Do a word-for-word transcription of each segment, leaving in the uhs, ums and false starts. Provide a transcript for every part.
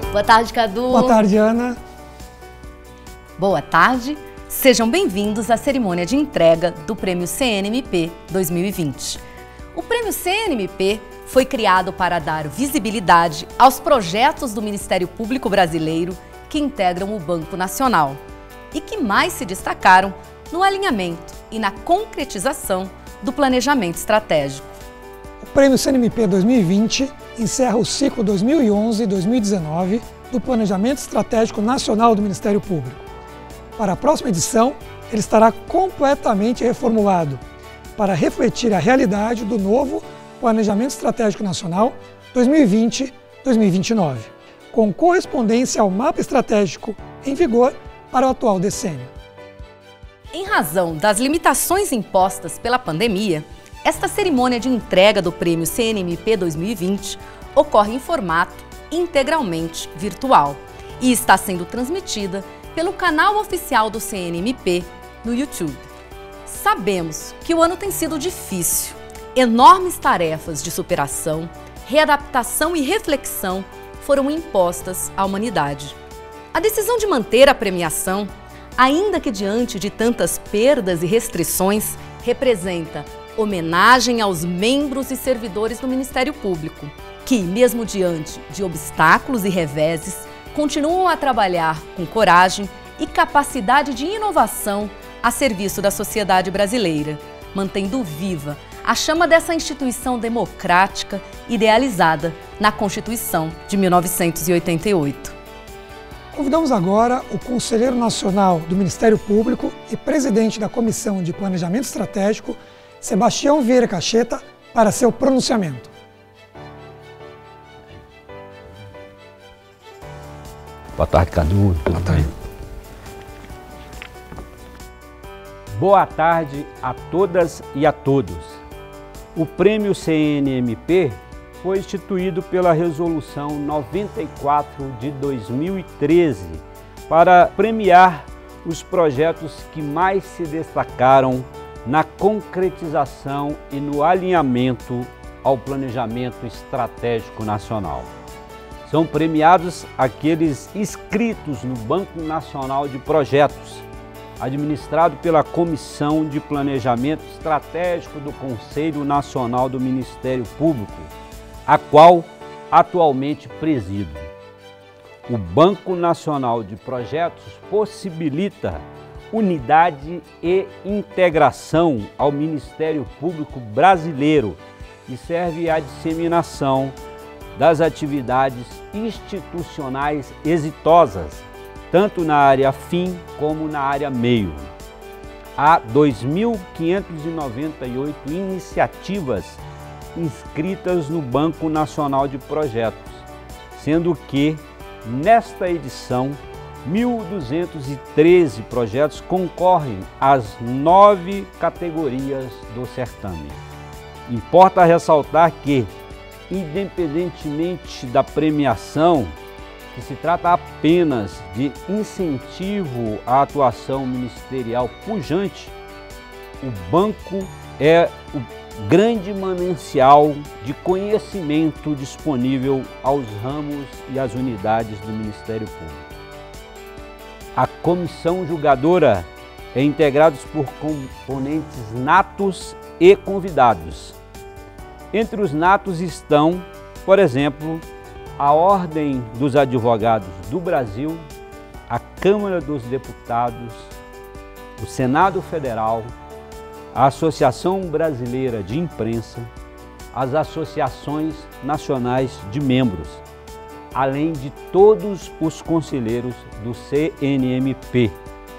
Boa tarde, Cadu. Boa tarde, Ana. Boa tarde. Sejam bem-vindos à cerimônia de entrega do Prêmio C N M P dois mil e vinte. O Prêmio C N M P foi criado para dar visibilidade aos projetos do Ministério Público Brasileiro que integram o Banco Nacional e que mais se destacaram no alinhamento e na concretização do planejamento estratégico. O Prêmio C N M P dois mil e vinte encerra o ciclo dois mil e onze a dois mil e dezenove do Planejamento Estratégico Nacional do Ministério Público. Para a próxima edição, ele estará completamente reformulado para refletir a realidade do novo Planejamento Estratégico Nacional dois mil e vinte a dois mil e vinte e nove, com correspondência ao mapa estratégico em vigor para o atual decênio. Em razão das limitações impostas pela pandemia, esta cerimônia de entrega do Prêmio C N M P dois mil e vinte ocorre em formato integralmente virtual e está sendo transmitida pelo canal oficial do C N M P no YouTube. Sabemos que o ano tem sido difícil. Enormes tarefas de superação, readaptação e reflexão foram impostas à humanidade. A decisão de manter a premiação, ainda que diante de tantas perdas e restrições, representa homenagem aos membros e servidores do Ministério Público, que, mesmo diante de obstáculos e reveses, continuam a trabalhar com coragem e capacidade de inovação a serviço da sociedade brasileira, mantendo viva a chama dessa instituição democrática idealizada na Constituição de mil novecentos e oitenta e oito. Convidamos agora o Conselheiro Nacional do Ministério Público e presidente da Comissão de Planejamento Estratégico, Sebastião Vieira Cacheta, para seu pronunciamento. Boa tarde, Cadu. Boa tarde. Boa tarde a todas e a todos. O Prêmio C N M P foi instituído pela Resolução noventa e quatro de dois mil e treze para premiar os projetos que mais se destacaram na concretização e no alinhamento ao planejamento estratégico nacional. São premiados aqueles inscritos no Banco Nacional de Projetos, administrado pela Comissão de Planejamento Estratégico do Conselho Nacional do Ministério Público, a qual atualmente presido. O Banco Nacional de Projetos possibilita unidade e integração ao Ministério Público brasileiro e serve à disseminação das atividades institucionais exitosas, tanto na área fim como na área meio. Há dois mil quinhentas e noventa e oito iniciativas inscritas no Banco Nacional de Projetos, sendo que, nesta edição, mil duzentos e treze projetos concorrem às nove categorias do certame. Importa ressaltar que, independentemente da premiação, que se trata apenas de incentivo à atuação ministerial pujante, o banco é o grande manancial de conhecimento disponível aos ramos e às unidades do Ministério Público. A comissão julgadora é integrada por componentes natos e convidados. Entre os natos estão, por exemplo, a Ordem dos Advogados do Brasil, a Câmara dos Deputados, o Senado Federal, a Associação Brasileira de Imprensa, as associações nacionais de membros, além de todos os conselheiros do C N M P.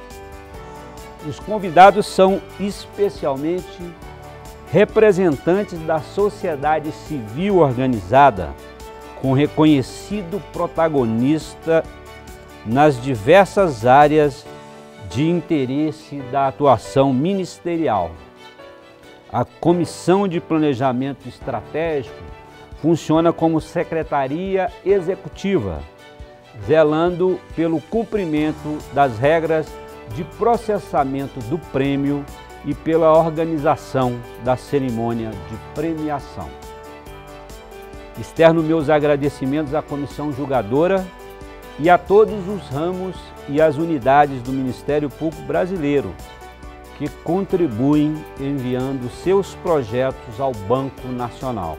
Os convidados são especialmente representantes da sociedade civil organizada, com reconhecido protagonista nas diversas áreas de interesse da atuação ministerial. A Comissão de Planejamento Estratégico funciona como secretaria executiva, zelando pelo cumprimento das regras de processamento do prêmio e pela organização da cerimônia de premiação. Externo meus agradecimentos à comissão julgadora e a todos os ramos e as unidades do Ministério Público Brasileiro que contribuem enviando seus projetos ao Banco Nacional.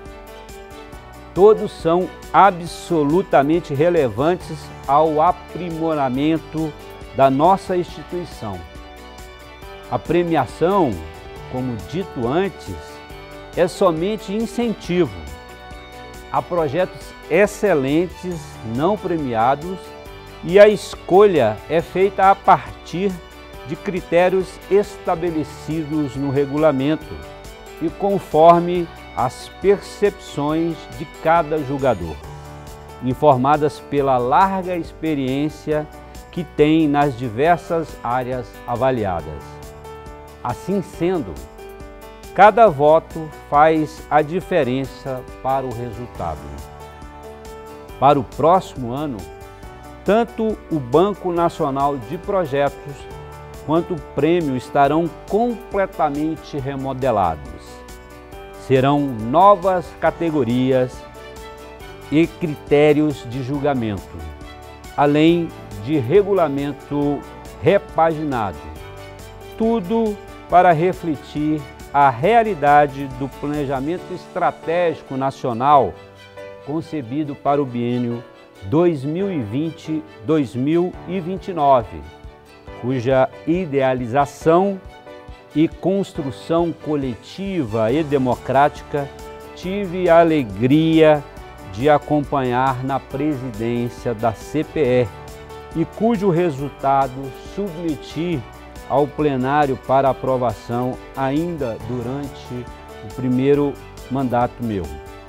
Todos são absolutamente relevantes ao aprimoramento da nossa instituição. A premiação, como dito antes, é somente incentivo a projetos excelentes não premiados e a escolha é feita a partir de critérios estabelecidos no regulamento e conforme as percepções de cada julgador, informadas pela larga experiência que tem nas diversas áreas avaliadas. Assim sendo, cada voto faz a diferença para o resultado. Para o próximo ano, tanto o Banco Nacional de Projetos quanto o prêmio estarão completamente remodelados. Serão novas categorias e critérios de julgamento, além de regulamento repaginado. Tudo para refletir a realidade do planejamento estratégico nacional concebido para o biênio dois mil e vinte a dois mil e vinte e nove, cuja idealização e construção coletiva e democrática tive a alegria de acompanhar na presidência da C P E e cujo resultado submeti ao plenário para aprovação ainda durante o primeiro mandato meu.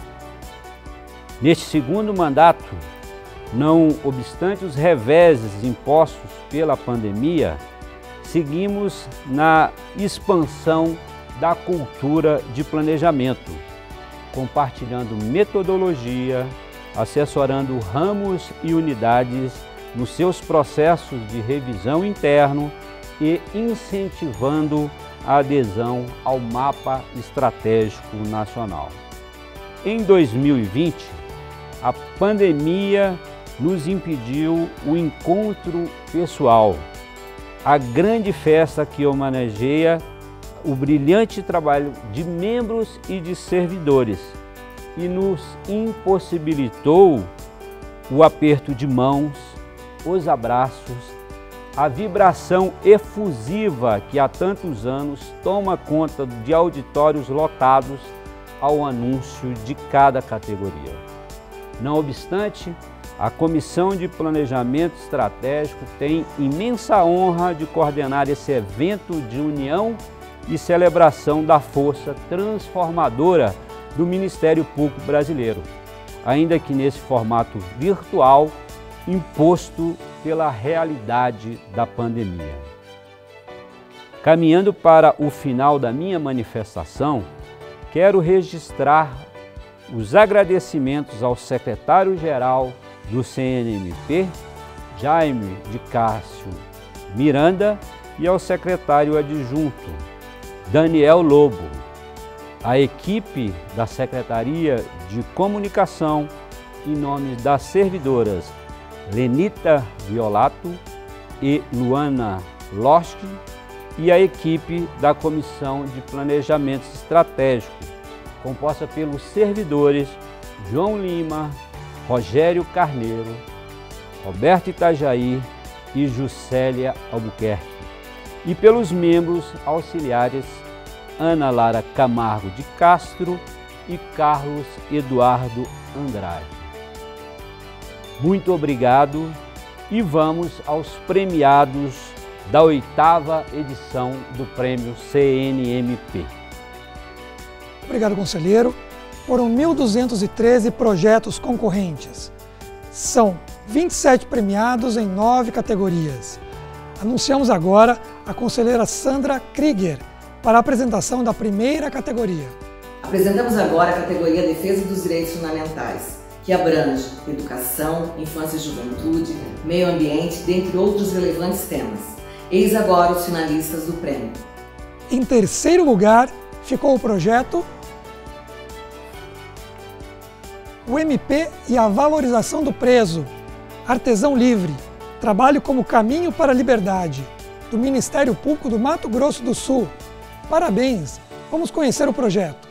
Neste segundo mandato, não obstante os reveses impostos pela pandemia, seguimos na expansão da cultura de planejamento, compartilhando metodologia, assessorando ramos e unidades nos seus processos de revisão interno e incentivando a adesão ao Mapa Estratégico Nacional. Em dois mil e vinte, a pandemia nos impediu o encontro pessoal, a grande festa que homenageia o brilhante trabalho de membros e de servidores e nos impossibilitou o aperto de mãos, os abraços, a vibração efusiva que há tantos anos toma conta de auditórios lotados ao anúncio de cada categoria. Não obstante, a Comissão de Planejamento Estratégico tem imensa honra de coordenar esse evento de união e celebração da força transformadora do Ministério Público Brasileiro, ainda que nesse formato virtual imposto pela realidade da pandemia. Caminhando para o final da minha manifestação, quero registrar os agradecimentos ao secretário-geral do C N M P, Jaime de Cássio Miranda, e ao secretário adjunto, Daniel Lobo, a equipe da Secretaria de Comunicação, em nome das servidoras Lenita Violato e Luana Loski, e a equipe da Comissão de Planejamento Estratégico, composta pelos servidores João Lima, Rogério Carneiro, Roberto Itajaí e Juscelia Albuquerque, e pelos membros auxiliares Ana Lara Camargo de Castro e Carlos Eduardo Andrade. Muito obrigado e vamos aos premiados da oitava edição do Prêmio C N M P. Obrigado, conselheiro. Foram mil duzentos e treze projetos concorrentes. São vinte e sete premiados em nove categorias. Anunciamos agora a conselheira Sandra Krieger para a apresentação da primeira categoria. Apresentamos agora a categoria Defesa dos Direitos Fundamentais, que abrange educação, infância e juventude, meio ambiente, dentre outros relevantes temas. Eis agora os finalistas do prêmio. Em terceiro lugar ficou o projeto O M P e a Valorização do Preso, Artesão Livre, trabalho como caminho para a liberdade, do Ministério Público do Mato Grosso do Sul. Parabéns! Vamos conhecer o projeto.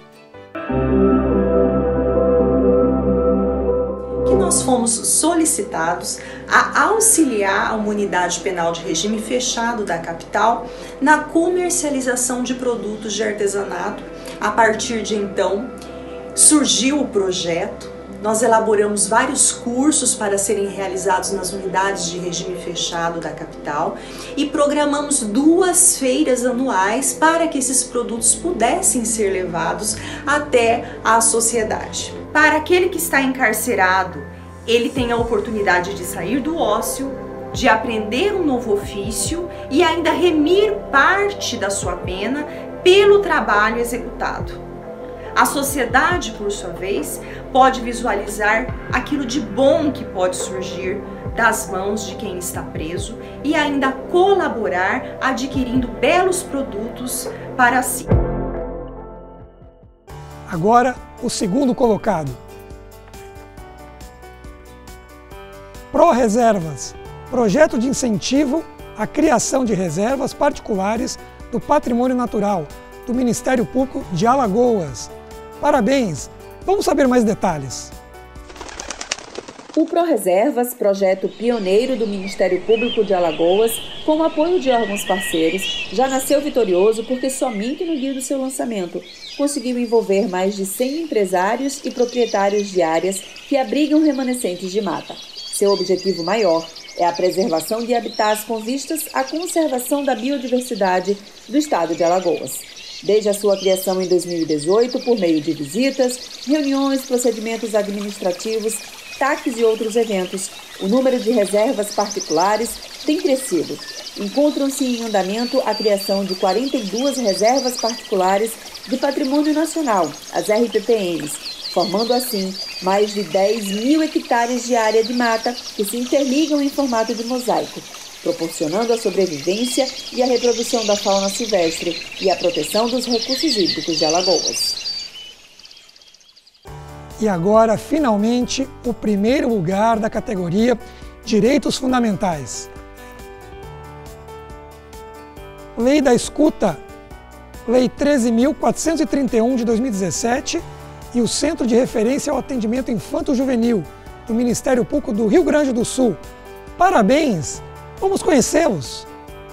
Que nós fomos solicitados a auxiliar a unidade penal de regime fechado da capital na comercialização de produtos de artesanato. A partir de então, surgiu o projeto. Nós elaboramos vários cursos para serem realizados nas unidades de regime fechado da capital e programamos duas feiras anuais para que esses produtos pudessem ser levados até a sociedade. Para aquele que está encarcerado, ele tem a oportunidade de sair do ócio, de aprender um novo ofício e ainda remir parte da sua pena pelo trabalho executado. A sociedade, por sua vez, pode visualizar aquilo de bom que pode surgir das mãos de quem está preso e ainda colaborar adquirindo belos produtos para si. Agora, o segundo colocado. Pró-Reservas, projeto de incentivo à criação de reservas particulares do patrimônio natural, do Ministério Público de Alagoas. Parabéns! Vamos saber mais detalhes. O Pró-Reservas, projeto pioneiro do Ministério Público de Alagoas, com o apoio de órgãos parceiros, já nasceu vitorioso porque somente no dia do seu lançamento conseguiu envolver mais de cem empresários e proprietários de áreas que abrigam remanescentes de mata. Seu objetivo maior é a preservação de habitats com vistas à conservação da biodiversidade do estado de Alagoas. Desde a sua criação em dois mil e dezoito, por meio de visitas, reuniões, procedimentos administrativos, taques e outros eventos, o número de reservas particulares tem crescido. Encontram-se em andamento a criação de quarenta e duas reservas particulares de patrimônio nacional, as R P P Ns, formando assim mais de dez mil hectares de área de mata que se interligam em formato de mosaico, proporcionando a sobrevivência e a reprodução da fauna silvestre e a proteção dos recursos hídricos de Alagoas. E agora, finalmente, o primeiro lugar da categoria Direitos Fundamentais. Lei da Escuta, Lei treze mil quatrocentos e trinta e um de dois mil e dezessete e o Centro de Referência ao Atendimento Infanto-Juvenil do Ministério Público do Rio Grande do Sul. Parabéns! Vamos conhecê-los!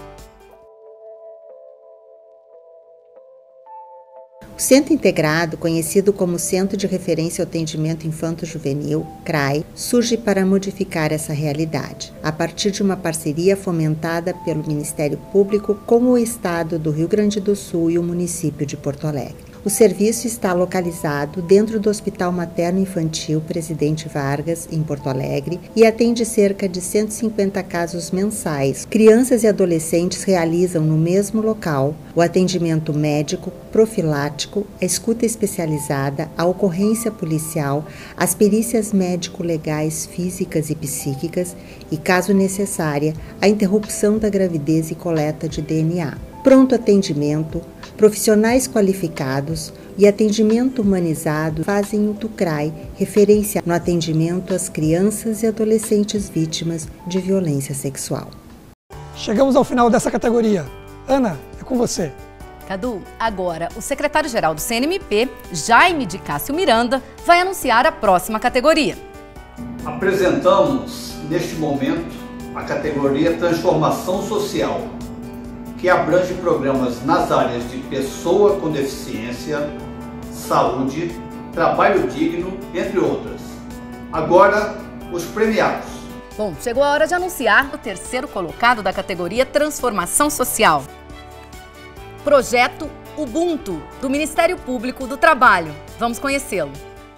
O Centro Integrado, conhecido como Centro de Referência ao Atendimento Infanto-Juvenil, CRAI, surge para modificar essa realidade, a partir de uma parceria fomentada pelo Ministério Público com o Estado do Rio Grande do Sul e o município de Porto Alegre. O serviço está localizado dentro do Hospital Materno-Infantil Presidente Vargas, em Porto Alegre, e atende cerca de cento e cinquenta casos mensais. Crianças e adolescentes realizam no mesmo local o atendimento médico, profilático, a escuta especializada, a ocorrência policial, as perícias médico-legais físicas e psíquicas e, caso necessária, a interrupção da gravidez e coleta de D N A. Pronto atendimento, profissionais qualificados e atendimento humanizado fazem o TUCRAI referência no atendimento às crianças e adolescentes vítimas de violência sexual. Chegamos ao final dessa categoria. Ana, é com você. Cadu, agora o secretário-geral do C N M P, Jaime de Cássio Miranda, vai anunciar a próxima categoria. Apresentamos, neste momento, a categoria Transformação Social, que abrange programas nas áreas de pessoa com deficiência, saúde, trabalho digno, entre outras. Agora, os premiados. Bom, chegou a hora de anunciar o terceiro colocado da categoria Transformação Social. Projeto Ubuntu, do Ministério Público do Trabalho. Vamos conhecê-lo.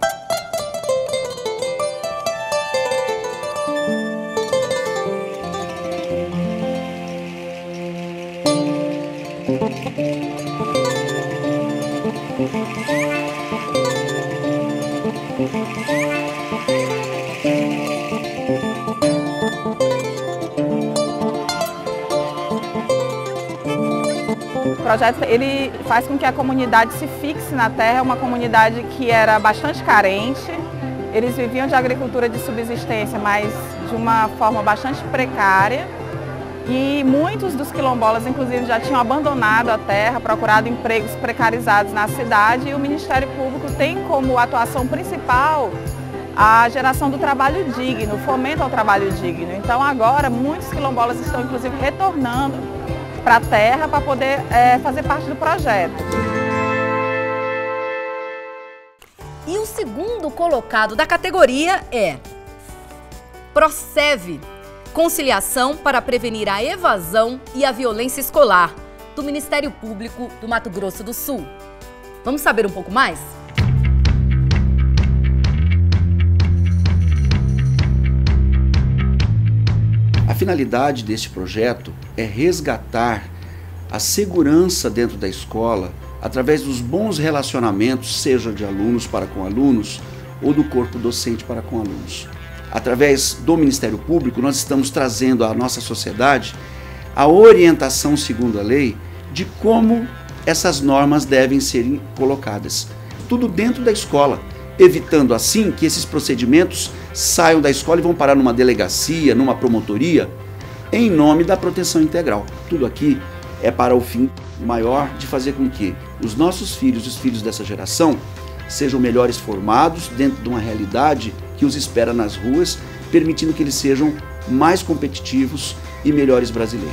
O projeto ele faz com que a comunidade se fixe na terra, uma comunidade que era bastante carente eles viviam de agricultura de subsistência, mas de uma forma bastante precária. E muitos dos quilombolas, inclusive, já tinham abandonado a terra, procurado empregos precarizados na cidade, e o Ministério Público tem como atuação principal a geração do trabalho digno, o fomento ao trabalho digno. Então agora muitos quilombolas estão inclusive retornando para a terra para poder é, fazer parte do projeto. E o segundo colocado da categoria é PROSEV, Conciliação para Prevenir a Evasão e a Violência Escolar, do Ministério Público do Mato Grosso do Sul. Vamos saber um pouco mais? A finalidade deste projeto é resgatar a segurança dentro da escola através dos bons relacionamentos, seja de alunos para com alunos ou do corpo docente para com alunos. Através do Ministério Público, nós estamos trazendo à nossa sociedade a orientação, segundo a lei, de como essas normas devem ser colocadas. Tudo dentro da escola, evitando assim que esses procedimentos saiam da escola e vão parar numa delegacia, numa promotoria, em nome da proteção integral. Tudo aqui é para o fim maior de fazer com que os nossos filhos e os filhos dessa geração sejam melhores formados dentro de uma realidade que os espera nas ruas, permitindo que eles sejam mais competitivos e melhores brasileiros.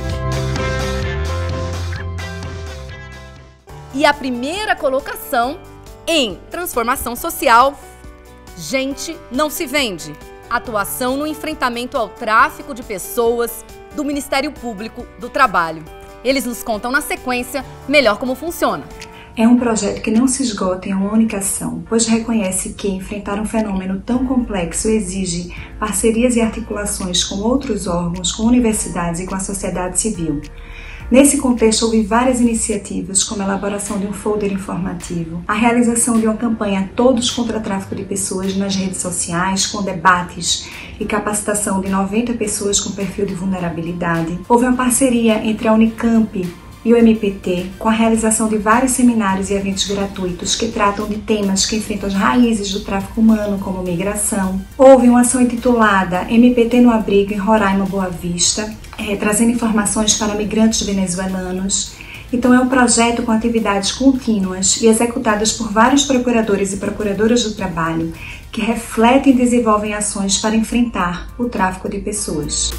E a primeira colocação em transformação social, Gente Não Se Vende, atuação no enfrentamento ao tráfico de pessoas do Ministério Público do Trabalho. Eles nos contam na sequência melhor como funciona. É um projeto que não se esgota em uma única ação, pois reconhece que enfrentar um fenômeno tão complexo exige parcerias e articulações com outros órgãos, com universidades e com a sociedade civil. Nesse contexto, houve várias iniciativas, como a elaboração de um folder informativo, a realização de uma campanha Todos contra o Tráfico de Pessoas nas redes sociais, com debates e capacitação de noventa pessoas com perfil de vulnerabilidade. Houve uma parceria entre a Unicamp e o M P T, com a realização de vários seminários e eventos gratuitos que tratam de temas que enfrentam as raízes do tráfico humano, como migração. Houve uma ação intitulada M P T no Abrigo em Roraima, Boa Vista, é, trazendo informações para migrantes venezuelanos. Então é um projeto com atividades contínuas e executadas por vários procuradores e procuradoras do trabalho que refletem e desenvolvem ações para enfrentar o tráfico de pessoas.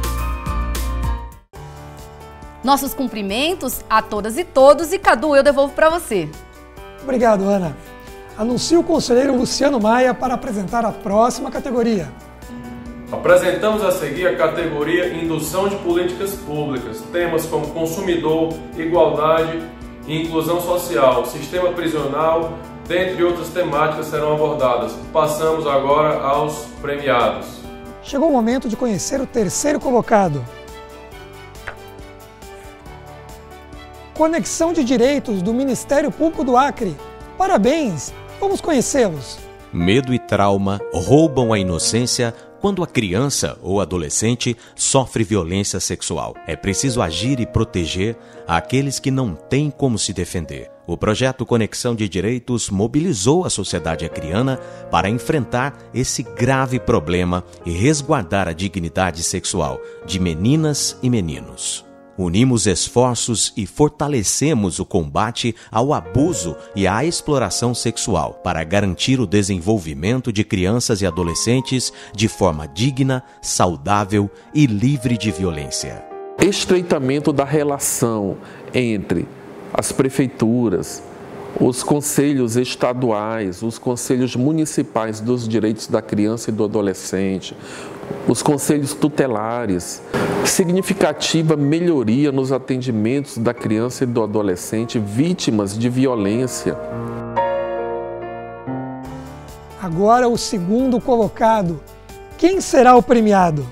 Nossos cumprimentos a todas e todos, e Cadu, eu devolvo para você. Obrigado, Ana. Anuncio o conselheiro Luciano Maia para apresentar a próxima categoria. Apresentamos a seguir a categoria Indução de Políticas Públicas. Temas como consumidor, igualdade e inclusão social, sistema prisional, dentre outras temáticas serão abordadas. Passamos agora aos premiados. Chegou o momento de conhecer o terceiro colocado. Conexão de Direitos do Ministério Público do Acre. Parabéns! Vamos conhecê-los. Medo e trauma roubam a inocência quando a criança ou adolescente sofre violência sexual. É preciso agir e proteger aqueles que não têm como se defender. O projeto Conexão de Direitos mobilizou a sociedade acriana para enfrentar esse grave problema e resguardar a dignidade sexual de meninas e meninos. Unimos esforços e fortalecemos o combate ao abuso e à exploração sexual para garantir o desenvolvimento de crianças e adolescentes de forma digna, saudável e livre de violência. Estreitamento da relação entre as prefeituras, os conselhos estaduais, os conselhos municipais dos direitos da criança e do adolescente, os conselhos tutelares, significativa melhoria nos atendimentos da criança e do adolescente vítimas de violência. Agora o segundo colocado. Quem será o premiado?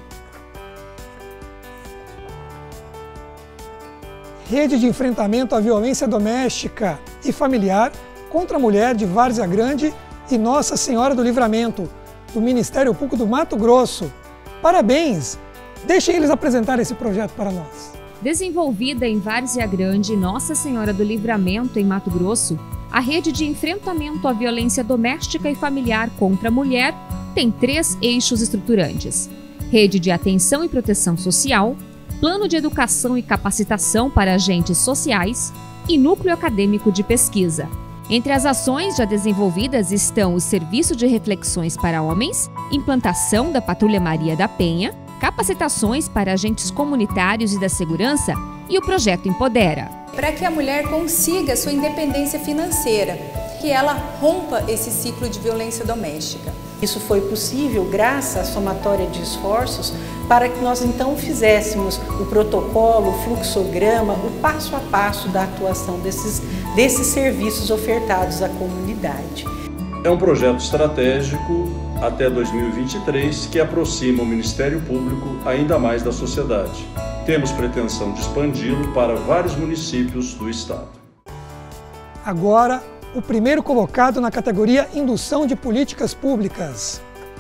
Rede de Enfrentamento à Violência Doméstica e Familiar contra a Mulher de Várzea Grande e Nossa Senhora do Livramento, do Ministério Público do Mato Grosso. Parabéns! Deixem eles apresentar esse projeto para nós. Desenvolvida em Várzea Grande e Nossa Senhora do Livramento, em Mato Grosso, a Rede de Enfrentamento à Violência Doméstica e Familiar contra a Mulher tem três eixos estruturantes: rede de atenção e proteção social, plano de educação e capacitação para agentes sociais e núcleo acadêmico de pesquisa. Entre as ações já desenvolvidas estão o Serviço de Reflexões para Homens, implantação da Patrulha Maria da Penha, capacitações para agentes comunitários e da segurança e o Projeto Empodera. Para que a mulher consiga sua independência financeira, que ela rompa esse ciclo de violência doméstica. Isso foi possível graças à somatória de esforços para que nós então fizéssemos o protocolo, o fluxograma, o passo a passo da atuação desses, desses serviços ofertados à comunidade. É um projeto estratégico até dois mil e vinte e três que aproxima o Ministério Público ainda mais da sociedade. Temos pretensão de expandi-lo para vários municípios do estado. Agora, o primeiro colocado na categoria Indução de Políticas Públicas.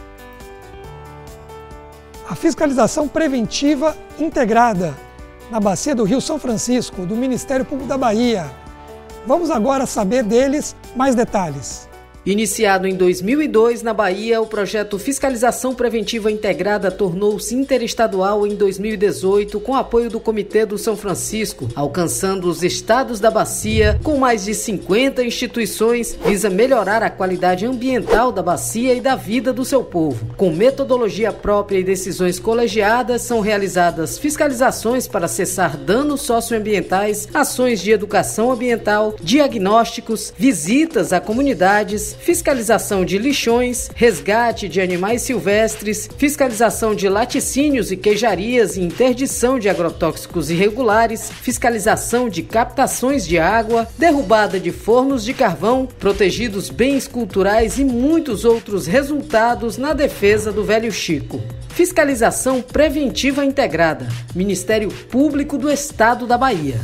A fiscalização preventiva integrada na Bacia do Rio São Francisco, do Ministério Público da Bahia. Vamos agora saber deles mais detalhes. Iniciado em dois mil e dois na Bahia, o projeto Fiscalização Preventiva Integrada tornou-se interestadual em dois mil e dezoito com apoio do Comitê do São Francisco, alcançando os estados da bacia com mais de cinquenta instituições, visa melhorar a qualidade ambiental da bacia e da vida do seu povo. Com metodologia própria e decisões colegiadas, são realizadas fiscalizações para cessar danos socioambientais, ações de educação ambiental, diagnósticos, visitas a comunidades, fiscalização de lixões, resgate de animais silvestres, fiscalização de laticínios e queijarias e interdição de agrotóxicos irregulares, fiscalização de captações de água, derrubada de fornos de carvão, protegidos bens culturais e muitos outros resultados na defesa do Velho Chico. Fiscalização Preventiva Integrada, Ministério Público do Estado da Bahia.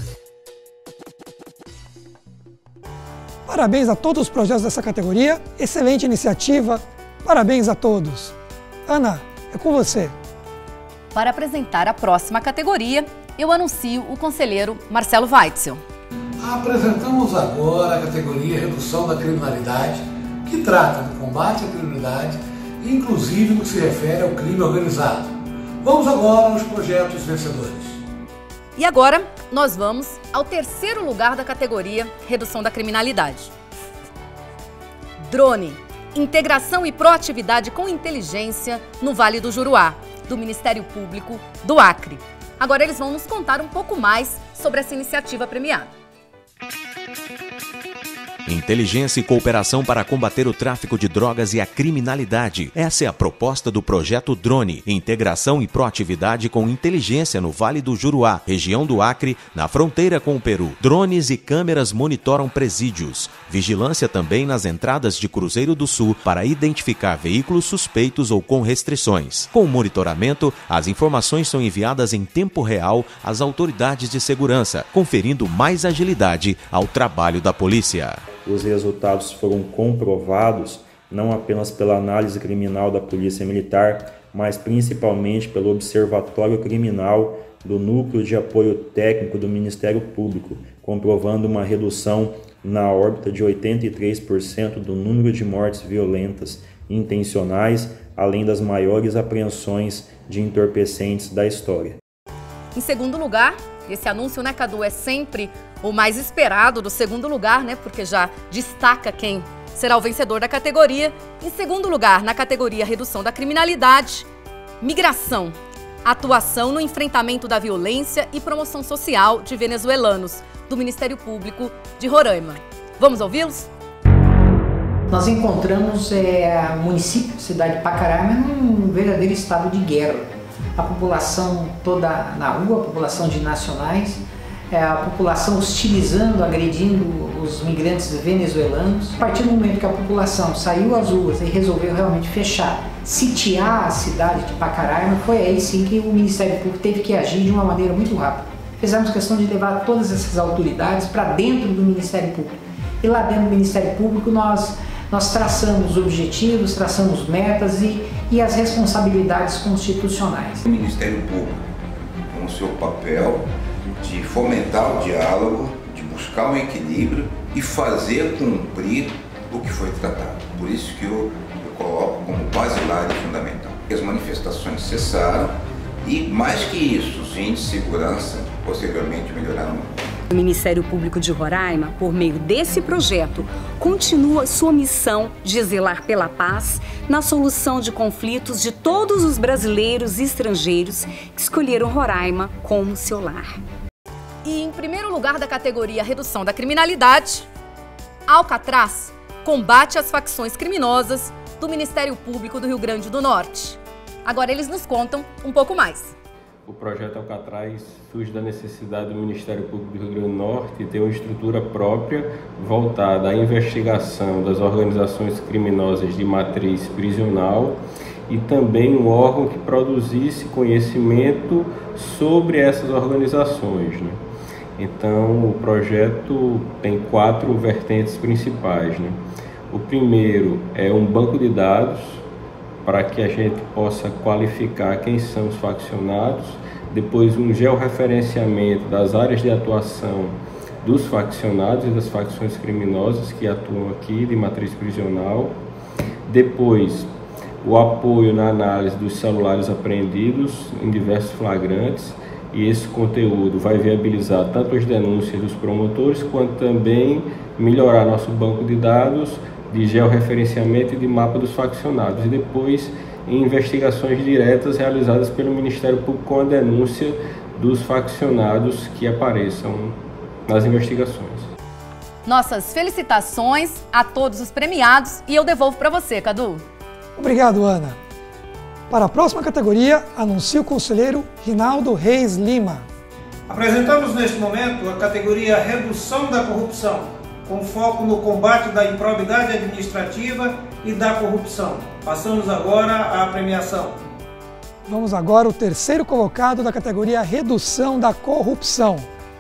Parabéns a todos os projetos dessa categoria, excelente iniciativa, parabéns a todos. Ana, é com você. Para apresentar a próxima categoria, eu anuncio o conselheiro Marcelo Weitzel. Apresentamos agora a categoria Redução da Criminalidade, que trata do combate à criminalidade, inclusive no que se refere ao crime organizado. Vamos agora aos projetos vencedores. E agora, nós vamos ao terceiro lugar da categoria Redução da Criminalidade. Drone, integração e proatividade com inteligência no Vale do Juruá, do Ministério Público do Acre. Agora eles vão nos contar um pouco mais sobre essa iniciativa premiada. Inteligência e cooperação para combater o tráfico de drogas e a criminalidade. Essa é a proposta do projeto Drone, integração e proatividade com inteligência no Vale do Juruá, região do Acre, na fronteira com o Peru. Drones e câmeras monitoram presídios. Vigilância também nas entradas de Cruzeiro do Sul para identificar veículos suspeitos ou com restrições. Com o monitoramento, as informações são enviadas em tempo real às autoridades de segurança, conferindo mais agilidade ao trabalho da polícia. Os resultados foram comprovados não apenas pela análise criminal da Polícia Militar, mas principalmente pelo Observatório Criminal do Núcleo de Apoio Técnico do Ministério Público, comprovando uma redução na órbita de oitenta e três por cento do número de mortes violentas intencionais, além das maiores apreensões de entorpecentes da história. Em segundo lugar, esse anúncio, né, Cadu, é sempre o mais esperado do segundo lugar, né, porque já destaca quem será o vencedor da categoria. Em segundo lugar, na categoria Redução da Criminalidade, Migração, atuação no enfrentamento da violência e promoção social de venezuelanos, do Ministério Público de Roraima. Vamos ouvi-los? Nós encontramos é, o município, cidade de Pacaraima, num verdadeiro estado de guerra. A população toda na rua, a população de nacionais, a população hostilizando, agredindo os migrantes venezuelanos. A partir do momento que a população saiu às ruas e resolveu realmente fechar, sitiar a cidade de Pacaraima, foi aí sim que o Ministério Público teve que agir de uma maneira muito rápida. Fizemos questão de levar todas essas autoridades para dentro do Ministério Público. E lá dentro do Ministério Público nós, nós traçamos objetivos, traçamos metas e, e as responsabilidades constitucionais. O Ministério Público, com o seu papel de fomentar o diálogo, de buscar um equilíbrio e fazer cumprir o que foi tratado. Por isso que eu, eu coloco como basilar e fundamental. As manifestações cessaram e, mais que isso, os índices de segurança posteriormente melhoraram muito. O Ministério Público de Roraima, por meio desse projeto, continua sua missão de zelar pela paz na solução de conflitos de todos os brasileiros e estrangeiros que escolheram Roraima como seu lar. E em primeiro lugar da categoria Redução da Criminalidade, Alcatraz combate as facções criminosas do Ministério Público do Rio Grande do Norte. Agora eles nos contam um pouco mais. O projeto Alcatraz surge da necessidade do Ministério Público do Rio Grande do Norte ter uma estrutura própria voltada à investigação das organizações criminosas de matriz prisional e também um órgão que produzisse conhecimento sobre essas organizações, né? Então, o projeto tem quatro vertentes principais, né? O primeiro é um banco de dados para que a gente possa qualificar quem são os faccionados, depois um georreferenciamento das áreas de atuação dos faccionados e das facções criminosas que atuam aqui de matriz prisional, depois o apoio na análise dos celulares apreendidos em diversos flagrantes, e esse conteúdo vai viabilizar tanto as denúncias dos promotores, quanto também melhorar nosso banco de dados de georreferenciamento e de mapa dos faccionados, e depois em investigações diretas realizadas pelo Ministério Público com a denúncia dos faccionados que apareçam nas investigações. Nossas felicitações a todos os premiados e eu devolvo para você, Cadu. Obrigado, Ana. Para a próxima categoria, anuncia o conselheiro Rinaldo Reis Lima. Apresentamos neste momento a categoria Redução da Corrupção, com foco no combate da improbidade administrativa e da corrupção. Passamos agora à premiação. Vamos agora ao terceiro colocado da categoria Redução da Corrupção.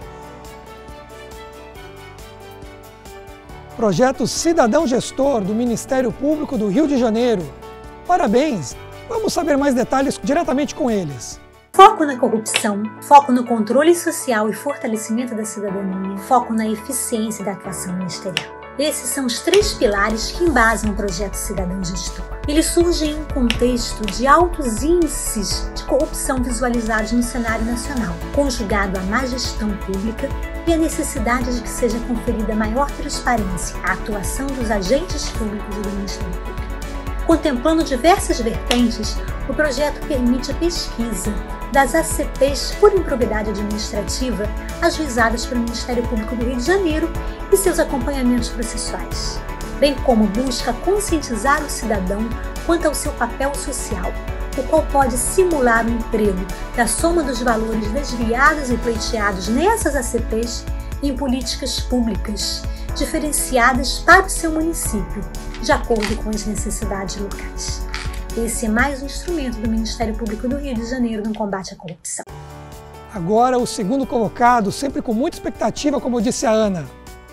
Projeto Cidadão Gestor do Ministério Público do Rio de Janeiro. Parabéns! Vamos saber mais detalhes diretamente com eles. Foco na corrupção, foco no controle social e fortalecimento da cidadania, foco na eficiência da atuação ministerial. Esses são os três pilares que embasam o projeto Cidadão Gestor. Ele surge em um contexto de altos índices de corrupção visualizados no cenário nacional, conjugado à má gestão pública e a necessidade de que seja conferida maior transparência à atuação dos agentes públicos e do Ministério Público. Contemplando diversas vertentes, o projeto permite a pesquisa das A C Ps por improbidade administrativa ajuizadas pelo Ministério Público do Rio de Janeiro e seus acompanhamentos processuais, bem como busca conscientizar o cidadão quanto ao seu papel social, o qual pode simular o emprego da soma dos valores desviados e pleiteados nessas A C Ps em políticas públicas diferenciadas para o seu município, de acordo com as necessidades locais. Esse é mais um instrumento do Ministério Público do Rio de Janeiro no combate à corrupção. Agora o segundo colocado, sempre com muita expectativa, como disse a Ana.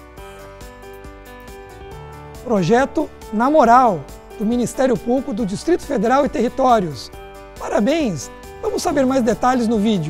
Projeto Na Moral, do Ministério Público do Distrito Federal e Territórios. Parabéns! Vamos saber mais detalhes no vídeo.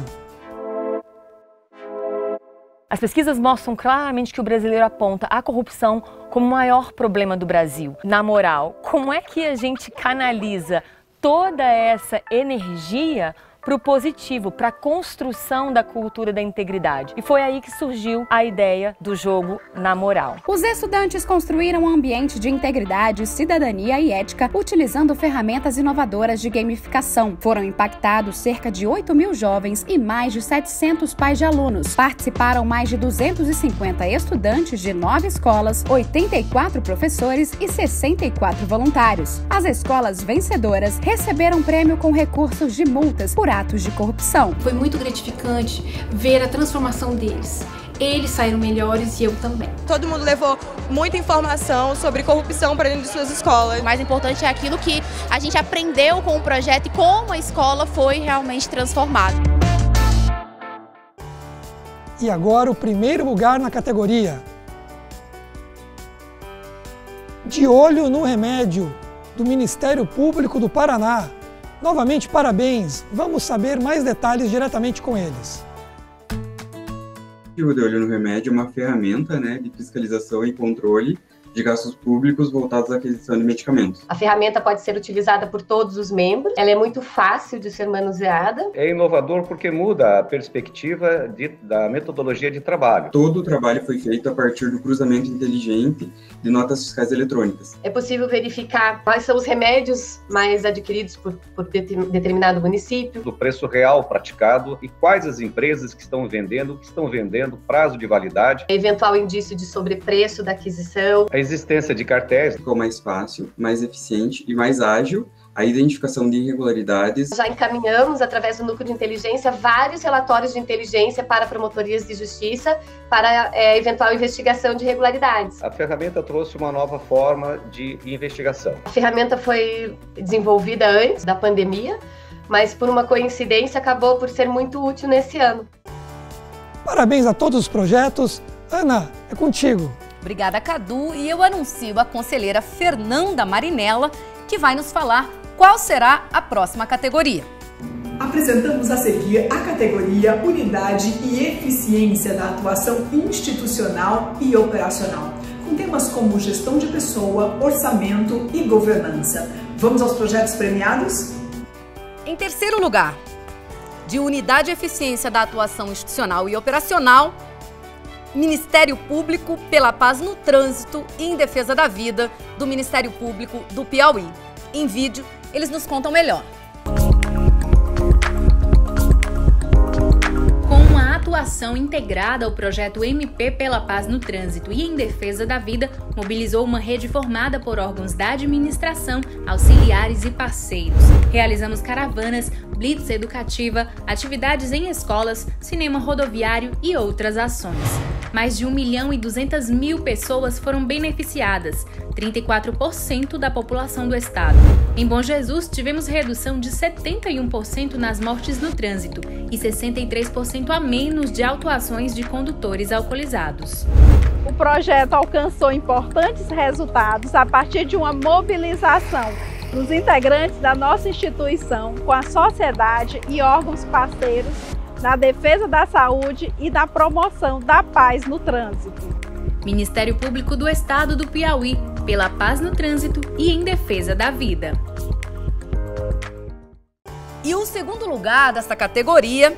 As pesquisas mostram claramente que o brasileiro aponta a corrupção como o maior problema do Brasil. Na moral, como é que a gente canaliza toda essa energia para o positivo, para a construção da cultura da integridade? E foi aí que surgiu a ideia do jogo Na Moral. Os estudantes construíram um ambiente de integridade, cidadania e ética utilizando ferramentas inovadoras de gamificação. Foram impactados cerca de oito mil jovens e mais de setecentos pais de alunos. Participaram mais de duzentos e cinquenta estudantes de nove escolas, oitenta e quatro professores e sessenta e quatro voluntários. As escolas vencedoras receberam prêmio com recursos de multas por atos de corrupção. Foi muito gratificante ver a transformação deles. Eles saíram melhores e eu também. Todo mundo levou muita informação sobre corrupção para dentro de suas escolas. O mais importante é aquilo que a gente aprendeu com o projeto e como a escola foi realmente transformada. E agora o primeiro lugar na categoria. De Olho no Remédio, do Ministério Público do Paraná. Novamente, parabéns! Vamos saber mais detalhes diretamente com eles. O De Olho no Remédio é uma ferramenta, né, de fiscalização e controle de gastos públicos voltados à aquisição de medicamentos. A ferramenta pode ser utilizada por todos os membros, ela é muito fácil de ser manuseada. É inovador porque muda a perspectiva de, da metodologia de trabalho. Todo o trabalho foi feito a partir do cruzamento inteligente de notas fiscais eletrônicas. É possível verificar quais são os remédios mais adquiridos por, por determinado município. Do preço real praticado e quais as empresas que estão vendendo, o que estão vendendo, prazo de validade. Eventual indício de sobrepreço da aquisição. A existência de cartéis. Ficou mais fácil, mais eficiente e mais ágil a identificação de irregularidades. Já encaminhamos, através do núcleo de inteligência, vários relatórios de inteligência para promotorias de justiça para é, eventual investigação de irregularidades. A ferramenta trouxe uma nova forma de investigação. A ferramenta foi desenvolvida antes da pandemia, mas por uma coincidência acabou por ser muito útil nesse ano. Parabéns a todos os projetos. Ana, é contigo. Obrigada, Cadu. E eu anuncio a conselheira Fernanda Marinella, que vai nos falar qual será a próxima categoria. Apresentamos a seguir a categoria Unidade e Eficiência da Atuação Institucional e Operacional, com temas como gestão de pessoa, orçamento e governança. Vamos aos projetos premiados? Em terceiro lugar, de Unidade e Eficiência da Atuação Institucional e Operacional, Ministério Público pela Paz no Trânsito e em Defesa da Vida, do Ministério Público do Piauí. Em vídeo, eles nos contam melhor. Com a atuação integrada ao projeto M P pela Paz no Trânsito e em Defesa da Vida, mobilizou uma rede formada por órgãos da administração, auxiliares e parceiros. Realizamos caravanas, blitz educativa, atividades em escolas, cinema rodoviário e outras ações. Mais de um milhão e duzentas mil pessoas foram beneficiadas, trinta e quatro por cento da população do estado. Em Bom Jesus, tivemos redução de setenta e um por cento nas mortes no trânsito e sessenta e três por cento a menos de autuações de condutores alcoolizados. O projeto alcançou importantes resultados a partir de uma mobilização dos integrantes da nossa instituição com a sociedade e órgãos parceiros na defesa da saúde e da promoção da paz no trânsito. Ministério Público do Estado do Piauí, pela paz no trânsito e em defesa da vida. E o segundo lugar desta categoria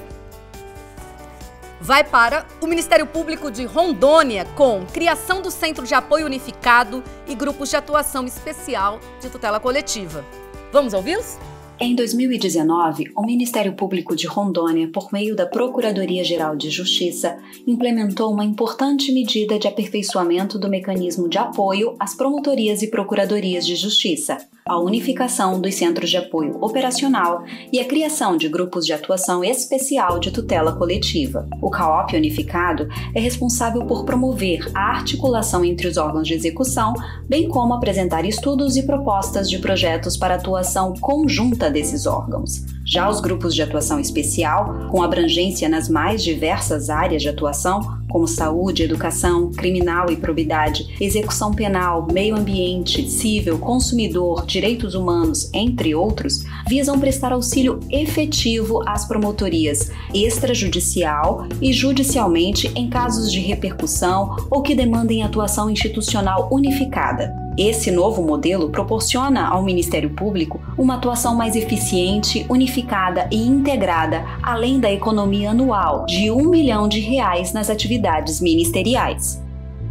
vai para o Ministério Público de Rondônia, com criação do Centro de Apoio Unificado e grupos de atuação especial de tutela coletiva. Vamos ouvi-los? Em dois mil e dezenove, o Ministério Público de Rondônia, por meio da Procuradoria-Geral de Justiça, implementou uma importante medida de aperfeiçoamento do mecanismo de apoio às promotorias e procuradorias de justiça, a unificação dos centros de apoio operacional e a criação de grupos de atuação especial de tutela coletiva. O CAOP unificado é responsável por promover a articulação entre os órgãos de execução, bem como apresentar estudos e propostas de projetos para atuação conjunta desses órgãos. Já os grupos de atuação especial, com abrangência nas mais diversas áreas de atuação, como saúde, educação, criminal e probidade, execução penal, meio ambiente, civil, consumidor, direitos humanos, entre outros, visam prestar auxílio efetivo às promotorias extrajudicial e judicialmente em casos de repercussão ou que demandem atuação institucional unificada. Esse novo modelo proporciona ao Ministério Público uma atuação mais eficiente, unificada e integrada, além da economia anual de um milhão de reais nas atividades ministeriais.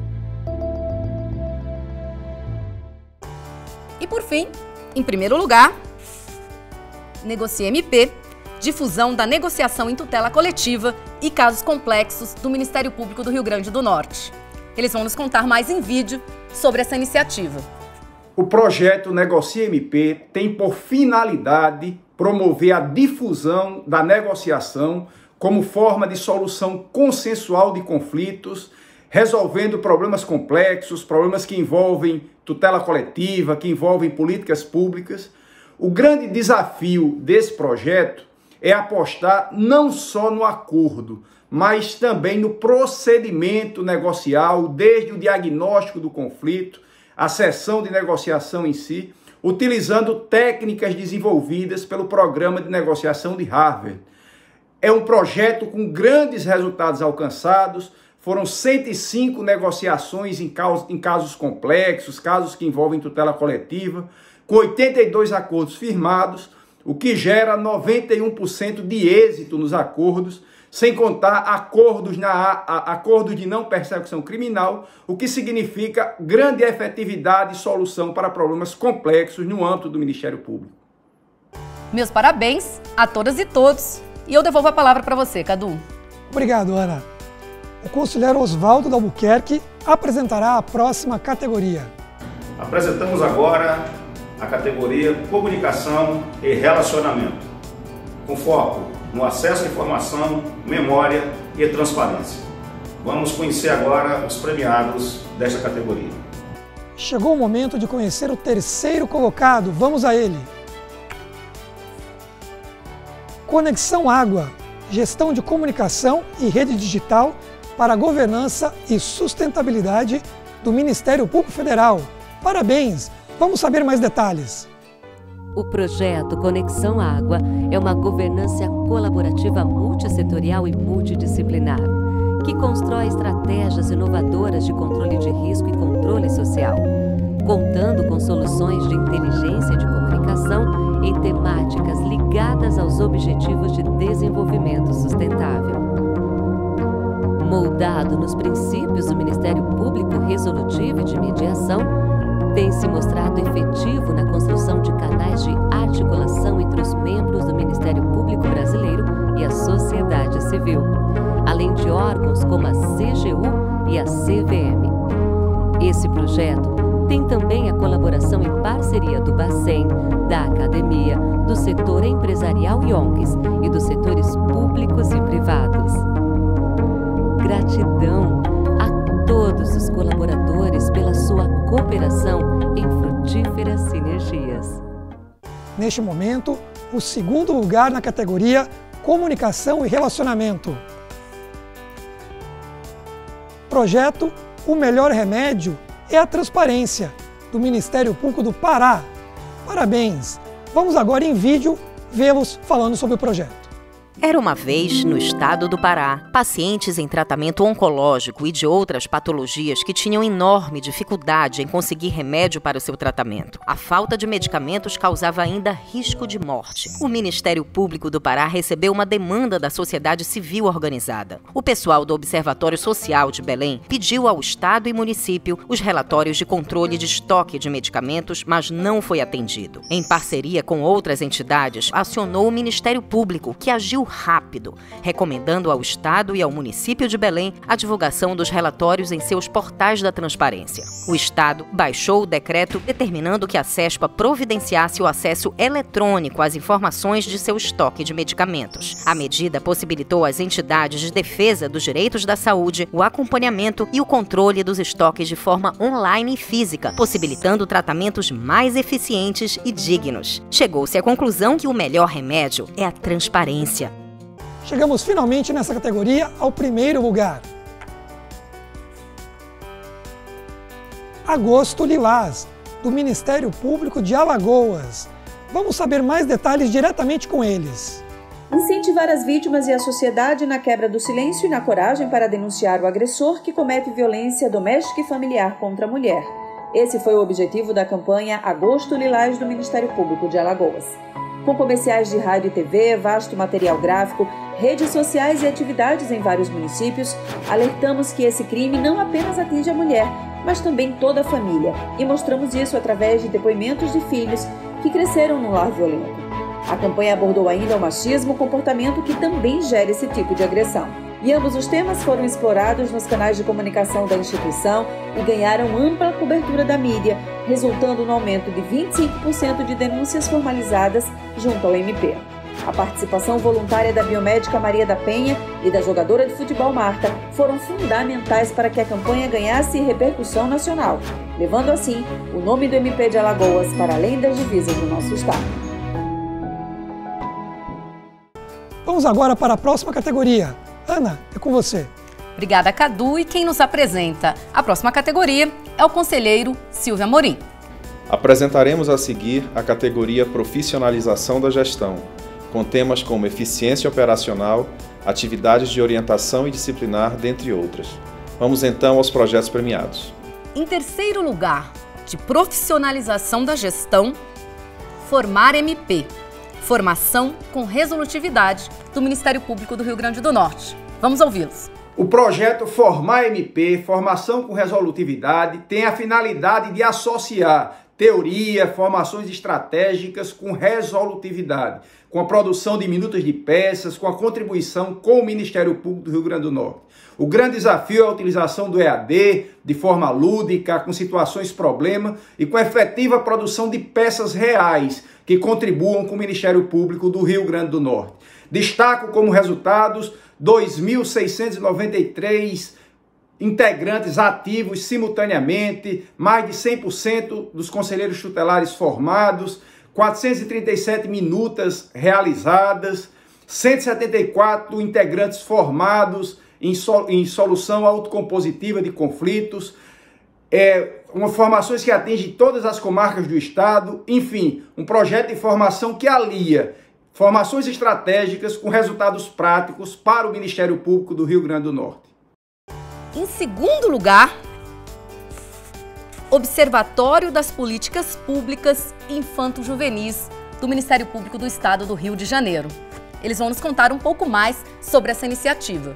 E por fim, em primeiro lugar, Negocie M P, difusão da negociação em tutela coletiva e casos complexos do Ministério Público do Rio Grande do Norte. Eles vão nos contar mais em vídeo sobre essa iniciativa. O projeto Negocie M P tem por finalidade promover a difusão da negociação como forma de solução consensual de conflitos, resolvendo problemas complexos, problemas que envolvem tutela coletiva, que envolvem políticas públicas. O grande desafio desse projeto é apostar não só no acordo, mas também no procedimento negocial, desde o diagnóstico do conflito, a sessão de negociação em si, utilizando técnicas desenvolvidas pelo Programa de Negociação de Harvard. É um projeto com grandes resultados alcançados, foram cento e cinco negociações em casos, em casos complexos, casos que envolvem tutela coletiva, com oitenta e dois acordos firmados, o que gera noventa e um por cento de êxito nos acordos, sem contar acordos, na, a, acordos de não persecução criminal, o que significa grande efetividade e solução para problemas complexos no âmbito do Ministério Público. Meus parabéns a todas e todos. E eu devolvo a palavra para você, Cadu. Obrigado, Ana. O conselheiro Oswaldo Albuquerque apresentará a próxima categoria. Apresentamos agora a categoria Comunicação e Relacionamento, com foco no acesso à informação, memória e transparência. Vamos conhecer agora os premiados desta categoria. Chegou o momento de conhecer o terceiro colocado. Vamos a ele. Conexão Água, Gestão de Comunicação e Rede Digital para a Governança e Sustentabilidade do Ministério Público Federal. Parabéns! Vamos saber mais detalhes. O projeto Conexão Água é uma governança colaborativa multissetorial e multidisciplinar, que constrói estratégias inovadoras de controle de risco e controle social, contando com soluções de inteligência de comunicação em temáticas ligadas aos Objetivos de Desenvolvimento Sustentável. Moldado nos princípios do Ministério Público Resolutivo e de Mediação, tem se mostrado efetivo na construção de canais de articulação entre os membros do Ministério Público Brasileiro e a sociedade civil, além de órgãos como a C G U e a C V M. Esse projeto tem também a colaboração e parceria do Bacen, da academia, do setor empresarial e O N Gs e dos setores públicos e privados. Gratidão a todos os colaboradores pela sua cooperação em frutíferas sinergias. Neste momento, o segundo lugar na categoria Comunicação e Relacionamento. Projeto O Melhor Remédio é a Transparência, do Ministério Público do Pará. Parabéns! Vamos agora em vídeo vê-los falando sobre o projeto. Era uma vez, no estado do Pará, pacientes em tratamento oncológico e de outras patologias que tinham enorme dificuldade em conseguir remédio para o seu tratamento. A falta de medicamentos causava ainda risco de morte. O Ministério Público do Pará recebeu uma demanda da sociedade civil organizada. O pessoal do Observatório Social de Belém pediu ao Estado e município os relatórios de controle de estoque de medicamentos, mas não foi atendido. Em parceria com outras entidades, acionou o Ministério Público, que agiu rápido, recomendando ao Estado e ao município de Belém a divulgação dos relatórios em seus portais da transparência. O Estado baixou o decreto determinando que a CESPA providenciasse o acesso eletrônico às informações de seu estoque de medicamentos. A medida possibilitou às entidades de defesa dos direitos da saúde o acompanhamento e o controle dos estoques de forma online e física, possibilitando tratamentos mais eficientes e dignos. Chegou-se à conclusão que o melhor remédio é a transparência. Chegamos finalmente nessa categoria ao primeiro lugar. Agosto Lilás, do Ministério Público de Alagoas. Vamos saber mais detalhes diretamente com eles. Incentivar as vítimas e a sociedade na quebra do silêncio e na coragem para denunciar o agressor que comete violência doméstica e familiar contra a mulher. Esse foi o objetivo da campanha Agosto Lilás do Ministério Público de Alagoas. Com comerciais de rádio e T V, vasto material gráfico, redes sociais e atividades em vários municípios, alertamos que esse crime não apenas atinge a mulher, mas também toda a família, e mostramos isso através de depoimentos de filhos que cresceram num lar violento. A campanha abordou ainda o machismo, comportamento que também gera esse tipo de agressão. E ambos os temas foram explorados nos canais de comunicação da instituição e ganharam ampla cobertura da mídia, resultando no aumento de vinte e cinco por cento de denúncias formalizadas junto ao M P. A participação voluntária da biomédica Maria da Penha e da jogadora de futebol Marta foram fundamentais para que a campanha ganhasse repercussão nacional, levando assim o nome do M P de Alagoas para além das divisas do nosso estado. Vamos agora para a próxima categoria. Ana, é com você. Obrigada, Cadu. E quem nos apresenta a próxima categoria é o conselheiro Silvio Amorim. Apresentaremos a seguir a categoria Profissionalização da Gestão, com temas como eficiência operacional, atividades de orientação e disciplinar, dentre outras. Vamos então aos projetos premiados. Em terceiro lugar, de profissionalização da gestão, Formar M P, formação com resolutividade do Ministério Público do Rio Grande do Norte. Vamos ouvi-los. O projeto Formar M P, formação com resolutividade, tem a finalidade de associar teoria, formações estratégicas com resolutividade, com a produção de minutas de peças, com a contribuição com o Ministério Público do Rio Grande do Norte. O grande desafio é a utilização do E A D de forma lúdica, com situações problema e com efetiva produção de peças reais que contribuam com o Ministério Público do Rio Grande do Norte. Destaco como resultados dois mil seiscentos e noventa e três integrantes ativos simultaneamente, mais de cem por cento dos conselheiros tutelares formados, quatrocentas e trinta e sete minutas realizadas, cento e setenta e quatro integrantes formados em, so, em solução autocompositiva de conflitos, é, uma formações que atingem todas as comarcas do estado, enfim, um projeto de formação que alia formações estratégicas com resultados práticos para o Ministério Público do Rio Grande do Norte. Em segundo lugar, Observatório das Políticas Públicas Infanto-Juvenis do Ministério Público do Estado do Rio de Janeiro. Eles vão nos contar um pouco mais sobre essa iniciativa.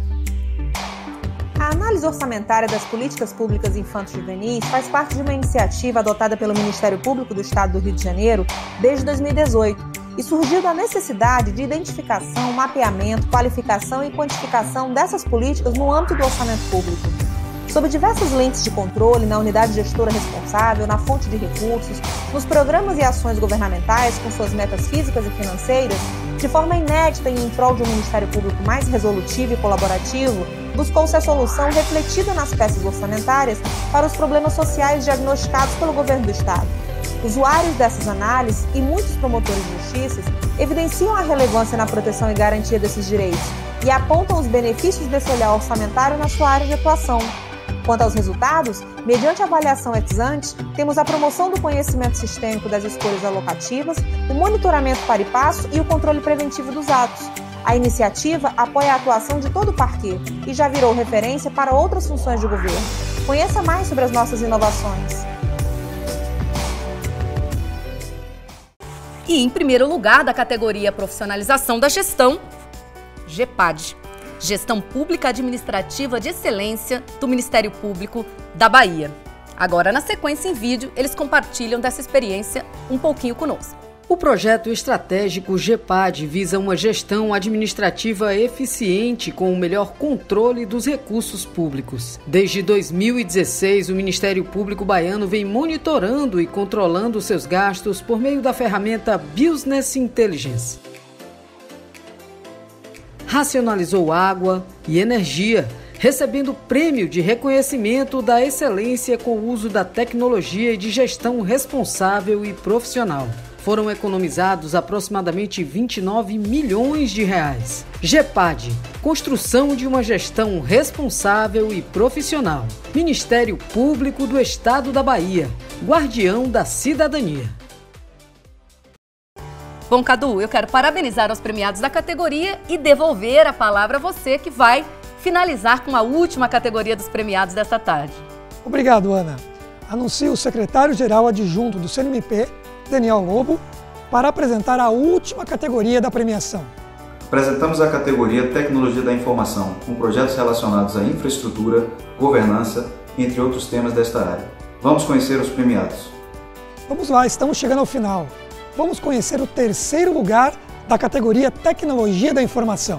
A análise orçamentária das políticas públicas infanto-juvenis faz parte de uma iniciativa adotada pelo Ministério Público do Estado do Rio de Janeiro desde dois mil e dezoito e surgiu da necessidade de identificação, mapeamento, qualificação e quantificação dessas políticas no âmbito do orçamento público. Sob diversas lentes de controle, na unidade gestora responsável, na fonte de recursos, nos programas e ações governamentais com suas metas físicas e financeiras, de forma inédita e em prol de um Ministério Público mais resolutivo e colaborativo, buscou-se a solução refletida nas peças orçamentárias para os problemas sociais diagnosticados pelo governo do Estado. Usuários dessas análises e muitos promotores de justiça evidenciam a relevância na proteção e garantia desses direitos e apontam os benefícios desse olhar orçamentário na sua área de atuação. Quanto aos resultados, mediante avaliação ex ante, temos a promoção do conhecimento sistêmico das escolhas alocativas, o monitoramento para e passo e o controle preventivo dos atos. A iniciativa apoia a atuação de todo o parquê e já virou referência para outras funções de governo. Conheça mais sobre as nossas inovações. E em primeiro lugar da categoria Profissionalização da Gestão, GEPAD, Gestão Pública Administrativa de Excelência do Ministério Público da Bahia. Agora, na sequência em vídeo, eles compartilham dessa experiência um pouquinho conosco. O projeto estratégico GEPAD visa uma gestão administrativa eficiente com o melhor controle dos recursos públicos. Desde dois mil e dezesseis, o Ministério Público baiano vem monitorando e controlando seus gastos por meio da ferramenta Business Intelligence. Racionalizou água e energia, recebendo prêmio de reconhecimento da excelência com o uso da tecnologia e de gestão responsável e profissional. Foram economizados aproximadamente vinte e nove milhões de reais. GEPAD, construção de uma gestão responsável e profissional. Ministério Público do Estado da Bahia, guardião da cidadania. Bom, Cadu, eu quero parabenizar os premiados da categoria e devolver a palavra a você, que vai finalizar com a última categoria dos premiados desta tarde. Obrigado, Ana. Anuncio o secretário-geral adjunto do C N M P, Daniel Lobo, para apresentar a última categoria da premiação. Apresentamos a categoria Tecnologia da Informação, com projetos relacionados à infraestrutura, governança, entre outros temas desta área. Vamos conhecer os premiados. Vamos lá, estamos chegando ao final. Vamos conhecer o terceiro lugar da categoria Tecnologia da Informação.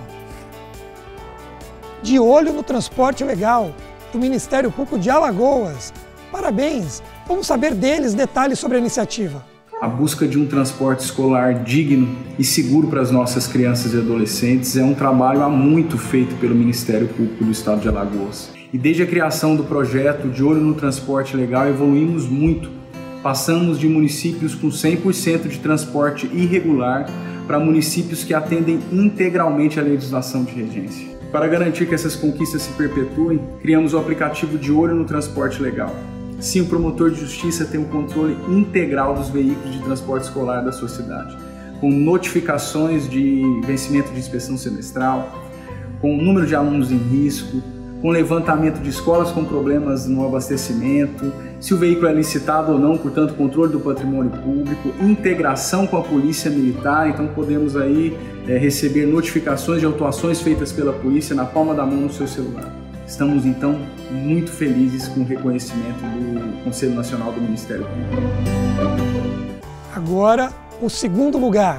De olho no transporte legal, do Ministério Público de Alagoas. Parabéns! Vamos saber deles detalhes sobre a iniciativa. A busca de um transporte escolar digno e seguro para as nossas crianças e adolescentes é um trabalho há muito feito pelo Ministério Público do Estado de Alagoas. E desde a criação do projeto De Olho no Transporte Legal, evoluímos muito. Passamos de municípios com cem por cento de transporte irregular para municípios que atendem integralmente a legislação de regência. Para garantir que essas conquistas se perpetuem, criamos o aplicativo De Olho no Transporte Legal. Sim, o promotor de justiça tem o controle integral dos veículos de transporte escolar da sua cidade, com notificações de vencimento de inspeção semestral, com o número de alunos em risco, com levantamento de escolas com problemas no abastecimento, se o veículo é licitado ou não, portanto, controle do patrimônio público, integração com a polícia militar, então podemos aí é, receber notificações de autuações feitas pela polícia na palma da mão no seu celular. Estamos, então, muito felizes com o reconhecimento do Conselho Nacional do Ministério Público. Agora, o segundo lugar.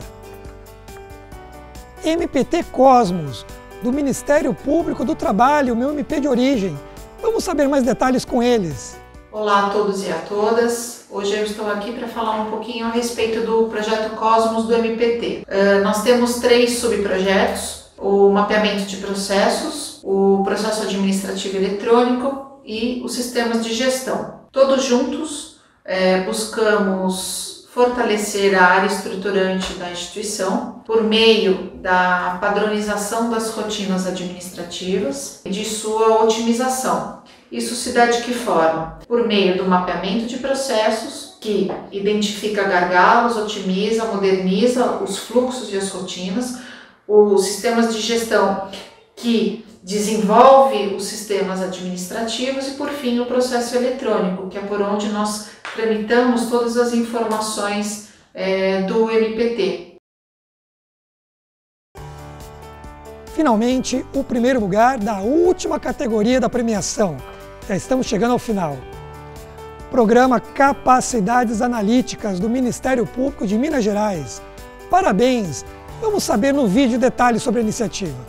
M P T Cosmos, do Ministério Público do Trabalho, meu M P de origem. Vamos saber mais detalhes com eles. Olá a todos e a todas. Hoje eu estou aqui para falar um pouquinho a respeito do projeto Cosmos do M P T. Uh, nós temos três subprojetos: o mapeamento de processos, o processo administrativo eletrônico e os sistemas de gestão. Todos juntos é, buscamos fortalecer a área estruturante da instituição por meio da padronização das rotinas administrativas e de sua otimização. Isso se dá de que forma? Por meio do mapeamento de processos, que identifica gargalos, otimiza, moderniza os fluxos e as rotinas, os sistemas de gestão, que desenvolve os sistemas administrativos, e por fim o processo eletrônico, que é por onde nós tramitamos todas as informações é, do M P T. Finalmente, o primeiro lugar da última categoria da premiação. Já estamos chegando ao final. Programa Capacidades Analíticas do Ministério Público de Minas Gerais. Parabéns! Vamos saber no vídeo detalhes sobre a iniciativa.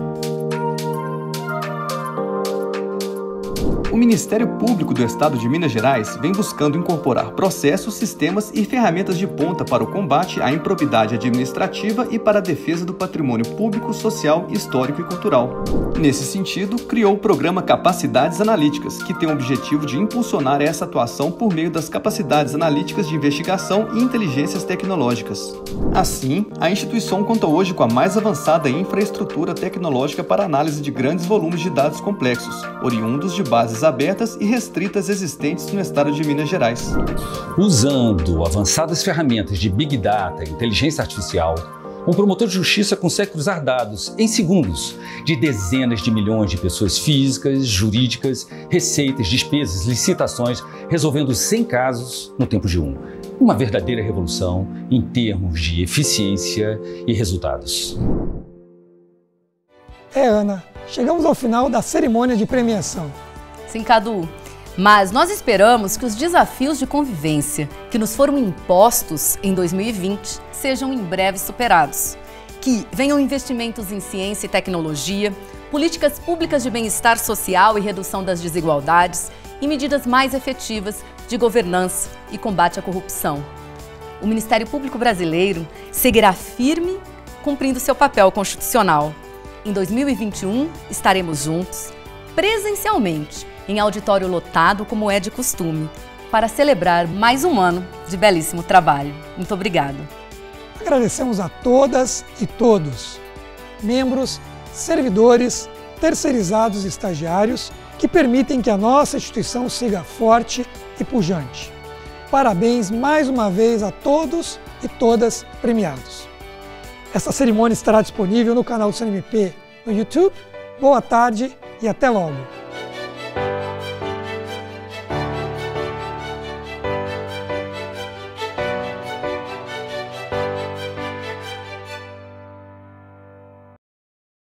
O Ministério Público do Estado de Minas Gerais vem buscando incorporar processos, sistemas e ferramentas de ponta para o combate à improbidade administrativa e para a defesa do patrimônio público, social, histórico e cultural. Nesse sentido, criou o programa Capacidades Analíticas, que tem o objetivo de impulsionar essa atuação por meio das capacidades analíticas de investigação e inteligências tecnológicas. Assim, a instituição conta hoje com a mais avançada infraestrutura tecnológica para análise de grandes volumes de dados complexos, oriundos de bases abertas e restritas existentes no estado de Minas Gerais. Usando avançadas ferramentas de Big Data e inteligência artificial, um promotor de justiça consegue cruzar dados em segundos de dezenas de milhões de pessoas físicas, jurídicas, receitas, despesas, licitações, resolvendo cem casos no tempo de um. Uma verdadeira revolução em termos de eficiência e resultados. É, Ana, chegamos ao final da cerimônia de premiação. Sim, Cadu. Mas nós esperamos que os desafios de convivência que nos foram impostos em dois mil e vinte sejam em breve superados. Que venham investimentos em ciência e tecnologia, políticas públicas de bem-estar social e redução das desigualdades e medidas mais efetivas de governança e combate à corrupção. O Ministério Público Brasileiro seguirá firme cumprindo seu papel constitucional. Em dois mil e vinte e um estaremos juntos, presencialmente, em auditório lotado, como é de costume, para celebrar mais um ano de belíssimo trabalho. Muito obrigada. Agradecemos a todas e todos, membros, servidores, terceirizados e estagiários, que permitem que a nossa instituição siga forte e pujante. Parabéns mais uma vez a todos e todas premiados. Essa cerimônia estará disponível no canal do C N M P no YouTube. Boa tarde e até logo!